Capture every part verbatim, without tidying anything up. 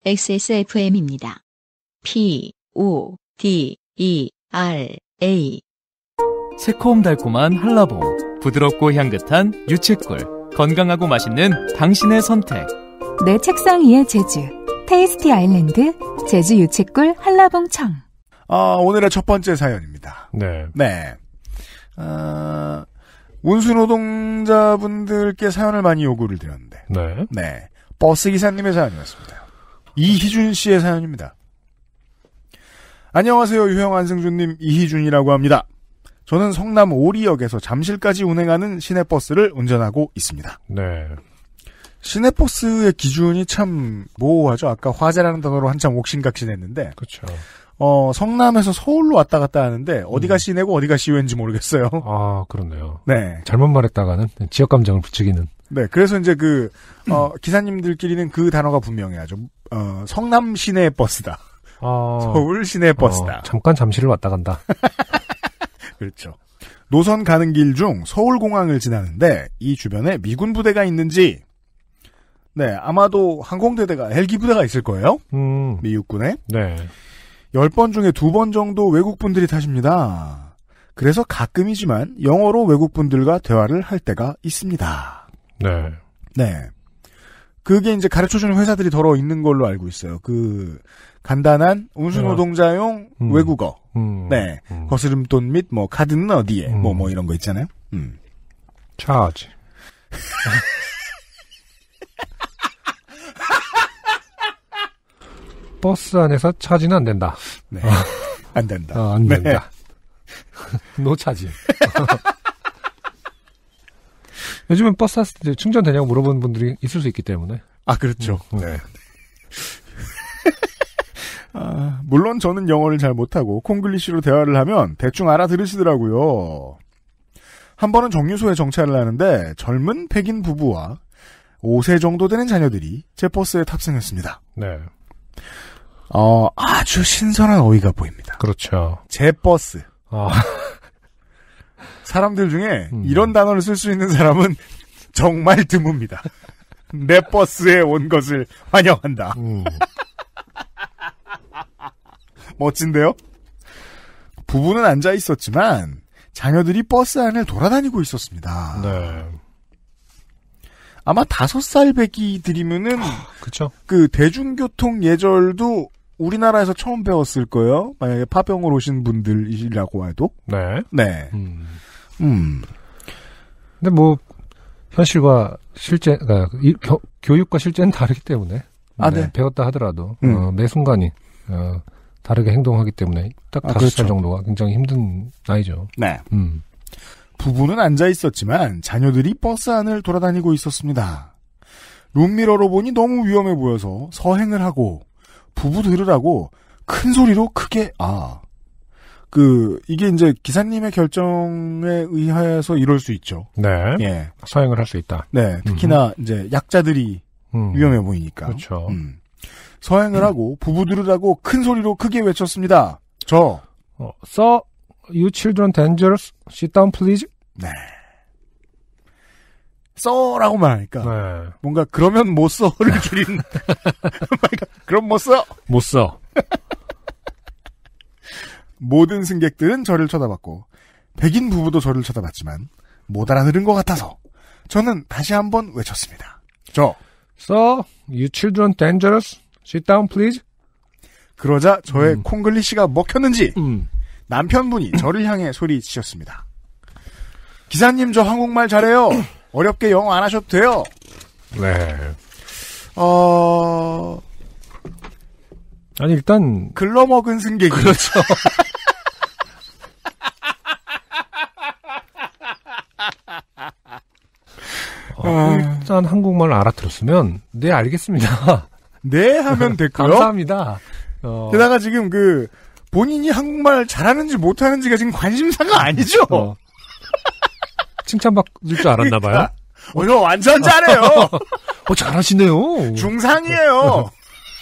엑스에스에프엠입니다. P, O, D, E, R, A. 새콤달콤한 한라봉, 부드럽고 향긋한 유채꿀, 건강하고 맛있는 당신의 선택. 내 책상 위의 제주, 테이스티 아일랜드, 제주 유채꿀 한라봉청. 아, 오늘의 첫 번째 사연입니다. 네. 네. 아, 운수노동자분들께 사연을 많이 요구를 드렸는데. 네. 네. 버스 기사님의 사연이었습니다. 이희준 씨의 사연입니다. 안녕하세요. 유형 안승준님, 이희준이라고 합니다. 저는 성남 오리역에서 잠실까지 운행하는 시내버스를 운전하고 있습니다. 네. 시내버스의 기준이 참 모호하죠. 아까 화재라는 단어로 한참 옥신각신했는데. 그렇죠. 어, 성남에서 서울로 왔다 갔다 하는데 어디가 음. 시내고 어디가 시외인지 모르겠어요. 아, 그렇네요. 네. 잘못 말했다가는 지역 감정을 부추기는. 네. 그래서 이제 그 어, 기사님들끼리는 그 단어가 분명해야죠. 어, 성남 시내 버스다. 아, 서울 시내 버스다. 어, 잠깐 잠실을 왔다 간다. 그렇죠. 노선 가는 길 중 서울공항을 지나는데 이 주변에 미군 부대가 있는지, 네, 아마도 항공대대가 헬기 부대가 있을 거예요. 음. 미 육군에. 네. 열 번 중에 두 번 정도 외국분들이 타십니다. 그래서 가끔이지만 영어로 외국분들과 대화를 할 때가 있습니다. 네. 네. 그게 이제 가르쳐주는 회사들이 더러 있는 걸로 알고 있어요. 그, 간단한 운수노동자용 음. 외국어. 음. 네. 음. 거스름돈 및 뭐 카드는 어디에. 음. 뭐, 뭐 이런 거 있잖아요. 음. 차지. 버스 안에서 차지는 안 된다. 네. 안 된다. 어, 안 네. 된다. 노 차지. 요즘은 버스 탔을 때 충전되냐고 물어보는 분들이 있을 수 있기 때문에. 아, 그렇죠. 음, 네. 아, 물론 저는 영어를 잘 못하고 콩글리시로 대화를 하면 대충 알아들으시더라고요. 한 번은 정류소에 정차를 하는데 젊은 백인 부부와 오 세 정도 되는 자녀들이 제 버스에 탑승했습니다. 네. 어, 아주 신선한 어이가 보입니다. 그렇죠. 제 버스. 아. 사람들 중에 음. 이런 단어를 쓸 수 있는 사람은 정말 드뭅니다. 내 버스에 온 것을 환영한다. 음. 멋진데요? 부부는 앉아 있었지만 자녀들이 버스 안을 돌아다니고 있었습니다. 네. 아마 다섯 살 배기들이면은 그렇죠. 그 대중교통 예절도 우리나라에서 처음 배웠을 거예요. 만약에 파병을 오신 분들이라고 해도. 네. 네. 음. 음. 근데 뭐 현실과 실제, 그러니까 이, 교, 교육과 실제는 다르기 때문에. 아, 네. 네. 배웠다 하더라도 음. 어, 매 순간이 어, 다르게 행동하기 때문에 딱 아, 다섯 살 그렇죠. 정도가 굉장히 힘든 나이죠. 네. 음. 부부는 앉아 있었지만 자녀들이 버스 안을 돌아다니고 있었습니다. 룸미러로 보니 너무 위험해 보여서 서행을 하고 부부 들으라고 큰 소리로 크게 아. 그 이게 이제 기사님의 결정에 의해서 이럴 수 있죠. 네. 예. 서행을 할 수 있다. 네. 특히나 음. 이제 약자들이 음. 위험해 보이니까. 그렇죠. 음. 서행을 음. 하고 부부 들으라고 큰 소리로 크게 외쳤습니다. 저. 어, Sir, you children dangerous. Sit down, please. 네. 써라고 말하니까 네. 뭔가 그러면 못 써를 줄이는. 그럼 못 써. 못 써. 모든 승객들은 저를 쳐다봤고 백인 부부도 저를 쳐다봤지만 못 알아들은 것 같아서 저는 다시 한번 외쳤습니다. 저. Sir, you children dangerous. Sit down, please. 그러자 저의 음. 콩글리시가 먹혔는지 음. 남편분이 저를 향해 소리치셨습니다. 기사님 저 한국말 잘해요. 어렵게 영어 안 하셔도 돼요. 네. 어... 아니 일단 글러먹은 승객이. 그렇죠. 어, 일단 한국말 알아들었으면 네 알겠습니다. 네 하면 됐고요. 감사합니다. 어. 게다가 지금 그 본인이 한국말 잘하는지 못하는지가 지금 관심사가 아니죠. 어. 칭찬받을 줄 알았나 봐요. 어, 저 완전 잘해요. 어, 잘하시네요. 중상이에요.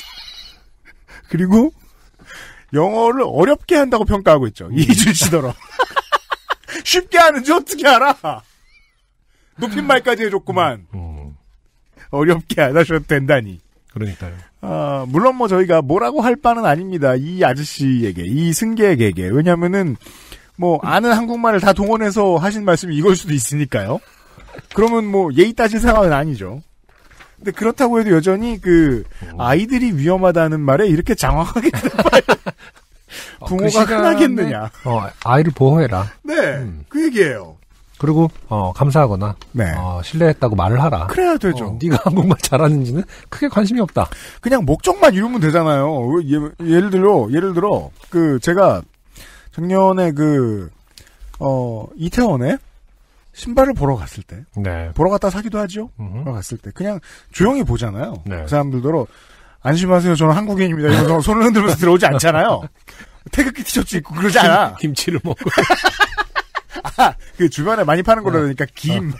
그리고 영어를 어렵게 한다고 평가하고 있죠. 이준 씨더러. 쉽게 하는지 어떻게 알아? 높임말까지 해줬구만. 음. 어렵게 안 하셔도 된다니. 그러니까요. 아, 물론 뭐 저희가 뭐라고 할 바는 아닙니다. 이 아저씨에게, 이 승객에게. 왜냐면은, 뭐, 아는 한국말을 다 동원해서 하신 말씀이 이걸 수도 있으니까요. 그러면 뭐, 예의 따질 상황은 아니죠. 근데 그렇다고 해도 여전히 그, 아이들이 위험하다는 말에 이렇게 장황하게 부모가 그 시간에, 흔하겠느냐. 어, 아이를 보호해라. 네, 음. 그 얘기예요. 그리고 어, 감사하거나 네. 어, 신뢰했다고 말을 하라. 그래야 되죠. 어, 네가 한국말 잘하는지는 크게 관심이 없다. 그냥 목적만 이루면 되잖아요. 예, 예를 들어, 예를 들어, 그, 제가, 작년에 그, 어, 이태원에 신발을 보러 갔을 때, 네. 보러 갔다 사기도 하죠? 음흠. 보러 갔을 때. 그냥 조용히 보잖아요. 네. 그 사람들도, 안심하세요. 저는 한국인입니다. 이러면서 손을 흔들면서 들어오지 않잖아요. 태극기 티셔츠 입고 그러지 않아. 김, 김치를 먹고. 아, 그 주변에 많이 파는 거라 그러니까 김.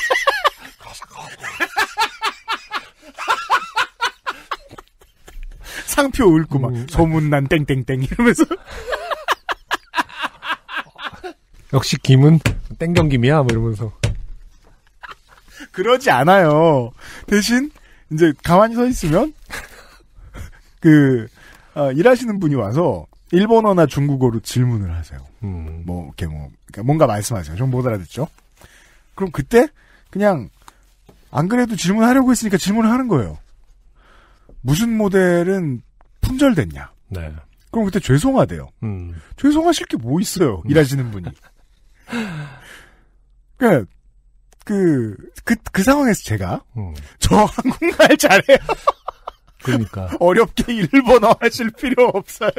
상표 읊고 막, 음. 소문난 땡땡땡 이러면서. 역시 김은 땡경김이야, 뭐 이러면서. 그러지 않아요. 대신, 이제, 가만히 서 있으면, 그, 어, 일하시는 분이 와서, 일본어나 중국어로 질문을 하세요. 음. 뭐, 이렇게 뭐, 그러니까 뭔가 말씀하세요. 좀 못 알아듣죠? 그럼 그때, 그냥, 안 그래도 질문하려고 했으니까 질문을 하는 거예요. 무슨 모델은 품절됐냐? 네. 그럼 그때 죄송하대요. 음. 죄송하실 게 뭐 있어요? 일하시는 분이. 그니까, 그, 그, 그 상황에서 제가, 음. 저 한국말 잘해요. 그러니까. 어렵게 일본어 하실 필요 없어요.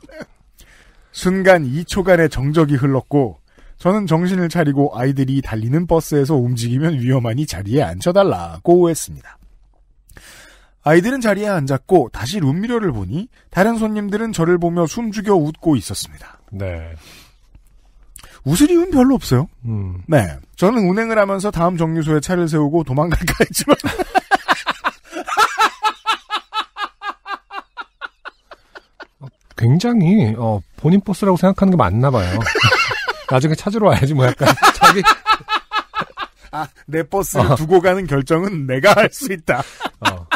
순간 이 초간의 정적이 흘렀고, 저는 정신을 차리고 아이들이 달리는 버스에서 움직이면 위험하니 자리에 앉혀달라고 했습니다. 아이들은 자리에 앉았고 다시 룸미러를 보니 다른 손님들은 저를 보며 숨죽여 웃고 있었습니다. 네. 웃을 이유는 별로 없어요. 음. 네, 저는 운행을 하면서 다음 정류소에 차를 세우고 도망갈까 했지만 굉장히 어, 본인 버스라고 생각하는 게 맞나 봐요. 나중에 찾으러 와야지 뭐 약간 자기 아, 내 버스를 어. 두고 가는 결정은 내가 할 수 있다. 어.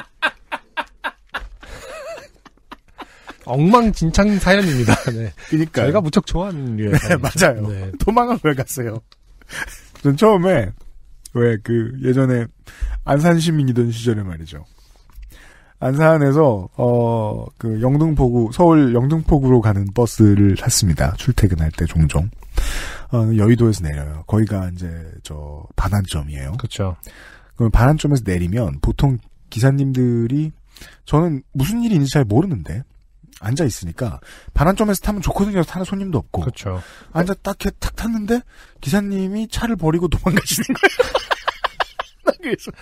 엉망진창 사연입니다. 네. 그러니까 저희가 무척 좋아하는 류의 네, 사연이죠. 맞아요. 네. 도망을 왜 갔어요? 전 처음에 왜 그 예전에 안산 시민이던 시절에 말이죠. 안산에서 어 그 영등포구 서울 영등포구로 가는 버스를 탔습니다. 출퇴근할 때 종종 어, 여의도에서 내려요. 거기가 이제 저 반환점이에요. 그렇죠. 그럼 반환점에서 내리면 보통 기사님들이 저는 무슨 일이 있는지 잘 모르는데 앉아 있으니까 반환점에서 타면 좋거든요. 타는 손님도 없고. 그렇죠. 앉아 딱, 탁 탔는데, 기사님이 차를 버리고 도망가시는 거예요. 나 그래서.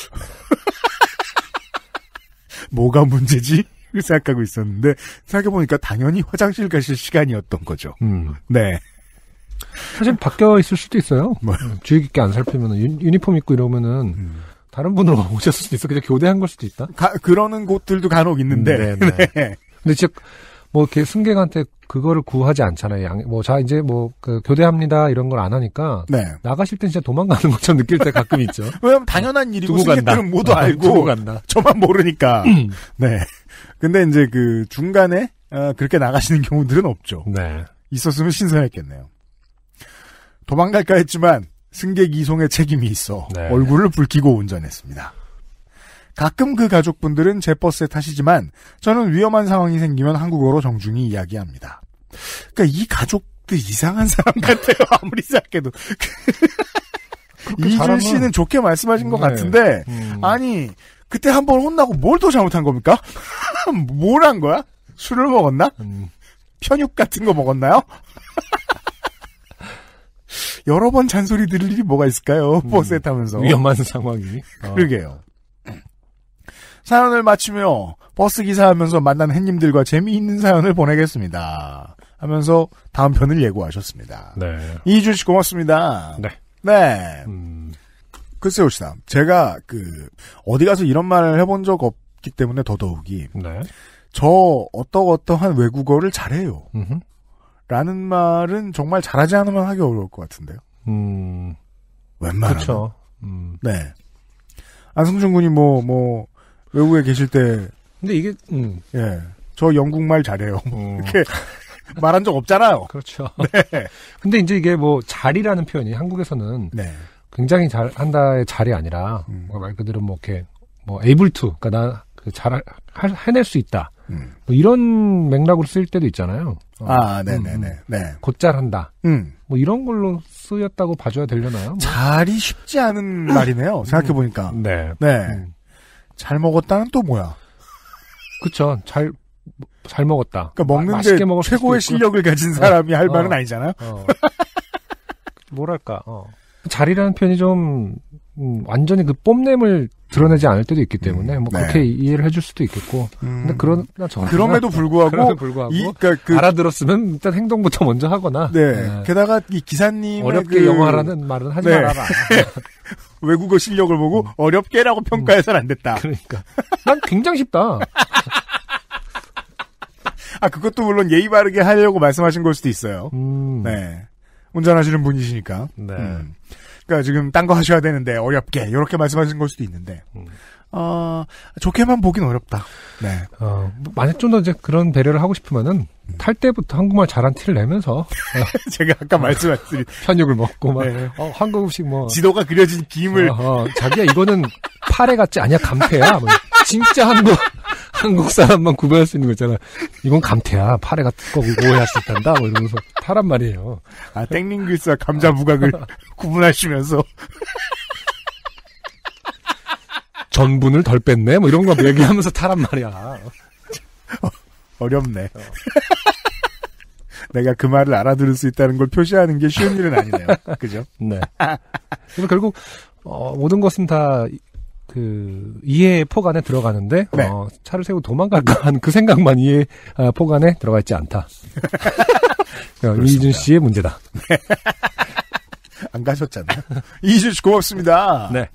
뭐가 문제지? 생각하고 있었는데, 생각해보니까 당연히 화장실 가실 시간이었던 거죠. 음. 네. 사실 바뀌어 있을 수도 있어요. 뭐요? 주의 깊게 안 살피면 유니폼 입고 이러면은 음. 다른 분으로 오셨을 수도 있어. 그냥 교대한 걸 수도 있다. 가, 그러는 곳들도 간혹 있는데. 네, 네. 네. 근데 진짜 뭐 이렇게 승객한테 그거를 구하지 않잖아요. 양, 뭐 자 이제 뭐 그 교대합니다 이런 걸 안 하니까 네. 나가실 땐 진짜 도망가는 것처럼 느낄 때 가끔 있죠. 왜냐면 당연한 일이고 두고 간다. 승객들은 모두 어, 알고 두고 간다. 저만 모르니까. 네. 근데 이제 그 중간에 어, 그렇게 나가시는 경우들은 없죠. 네. 있었으면 신선했겠네요. 도망갈까 했지만 승객 이송의 책임이 있어 네. 얼굴을 붉히고 운전했습니다. 가끔 그 가족분들은 제 버스에 타시지만 저는 위험한 상황이 생기면 한국어로 정중히 이야기합니다. 그러니까 이 가족들 이상한 사람 같아요. 아무리 생각해도. 이준 잘하면... 씨는 좋게 말씀하신 것 네. 같은데 음. 아니 그때 한 번 혼나고 뭘 더 잘못한 겁니까? 뭘 한 거야? 술을 먹었나? 음. 편육 같은 거 먹었나요? 여러 번 잔소리 들을 일이 뭐가 있을까요? 음. 버스에 타면서. 위험한 상황이. 어. 그러게요. 사연을 마치며 버스 기사하면서 만난 햇님들과 재미있는 사연을 보내겠습니다. 하면서 다음 편을 예고하셨습니다. 네. 이준 씨 고맙습니다. 네. 네. 음. 글쎄요, 시다. 제가 그 어디 가서 이런 말을 해본 적 없기 때문에 더더욱이 네. 저 어떠어떠한 외국어를 잘해요. 음흠. 라는 말은 정말 잘하지 않으면 하기 어려울 것 같은데요. 음. 웬만하면. 그렇죠. 음. 네. 안승준 군이 뭐, 뭐, 외국에 계실 때, 근데 이게, 음. 예. 저 영국말 잘해요. 음. 이렇게 말한 적 없잖아요. 그렇죠. 네. 근데 이제 이게 뭐 잘이라는 표현이 한국에서는 네. 굉장히 잘 한다의 잘이 아니라 음. 뭐 말 그대로 뭐 이렇게 뭐 able to, 그러니까 나잘 해낼 수 있다. 음. 뭐 이런 맥락으로 쓸 때도 있잖아요. 어. 아, 네네네. 음, 음. 네. 곧잘 한다. 음. 뭐 이런 걸로 쓰였다고 봐줘야 되려나요? 뭐. 잘이 쉽지 않은 말이네요. 생각해보니까. 네. 네. 음. 잘 먹었다는 또 뭐야? 그쵸. 잘, 잘 먹었다. 그러니까 마, 먹는데 먹을 최고의 수도 있고. 실력을 가진 사람이 할 어. 말은 아니잖아요. 어. 뭐랄까, 어. 잘이라는 표현이 좀, 음, 완전히 그 뽐냄을 드러내지 않을 때도 있기 때문에, 음, 뭐, 네. 그렇게 이해를 해줄 수도 있겠고. 음. 근데 그러나 저나. 그럼에도 불구하고, 그럼에도 불구하고. 이, 그러니까 그, 알아들었으면 일단 행동부터 먼저 하거나. 네. 네. 게다가 이 기사님의 어렵게 그 영어하라는 말은 하지 네. 말아라. 외국어 실력을 보고 음. 어렵게라고 평가해서는 안 됐다. 그러니까. 난 굉장히 쉽다. 아, 그것도 물론 예의 바르게 하려고 말씀하신 걸 수도 있어요. 음. 네. 운전하시는 분이시니까. 네. 음. 그러니까 지금 딴 거 하셔야 되는데 어렵게 이렇게 말씀하신 걸 수도 있는데. 음. 어, 좋게만 보긴 어렵다. 네. 어, 만약 좀 더 이제 그런 배려를 하고 싶으면은, 탈 때부터 한국말 잘한 티를 내면서, 제가 아까 말씀하신 편육을 먹고 막, 네. 어, 한국 음식 뭐, 지도가 그려진 김을 어, 어, 자기야 이거는 파래 같지 아니야 감태야. 뭐, 진짜 한국 한국 사람만 구별할 수 있는 거 있잖아. 이건 감태야. 파래 같은 거 오해할 수 있단다. 뭐 이러면서 타란 말이에요. 아, 땡링글스와 감자 부각을 구분하시면서 전분을 덜 뺐네. 뭐 이런 거 얘기하면서 타란 말이야. 어, 어렵네. 어. 내가 그 말을 알아들을 수 있다는 걸 표시하는 게 쉬운 일은 아니네요. 그죠? 네. 그래서 결국 어, 모든 것은 다 그 이해의 폭 안에 들어가는데 네. 어, 차를 세우고 도망갈까 하는 그 생각만 이해 어, 폭 안에 들어가 있지 않다. 이준 씨의 문제다. 네. 안 가셨잖아요. 이준 씨 고맙습니다. 네.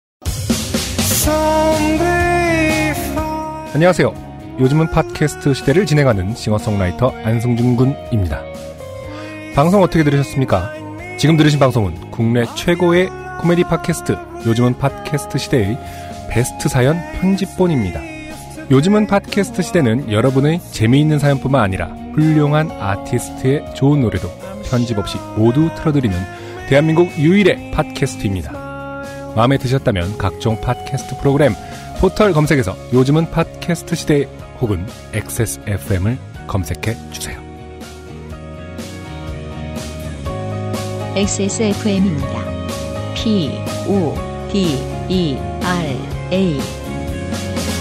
안녕하세요. 요즘은 팟캐스트 시대를 진행하는 싱어송라이터 안승준 군입니다. 방송 어떻게 들으셨습니까? 지금 들으신 방송은 국내 최고의 코미디 팟캐스트 요즘은 팟캐스트 시대의 베스트 사연 편집본입니다. 요즘은 팟캐스트 시대는 여러분의 재미있는 사연뿐만 아니라 훌륭한 아티스트의 좋은 노래도 편집 없이 모두 틀어드리는 대한민국 유일의 팟캐스트입니다. 마음에 드셨다면 각종 팟캐스트 프로그램 포털 검색에서 요즘은 팟캐스트 시대 혹은 엑스에스에프엠을 검색해 주세요. 엑스에스에프엠입니다. P, O, D, E, R, A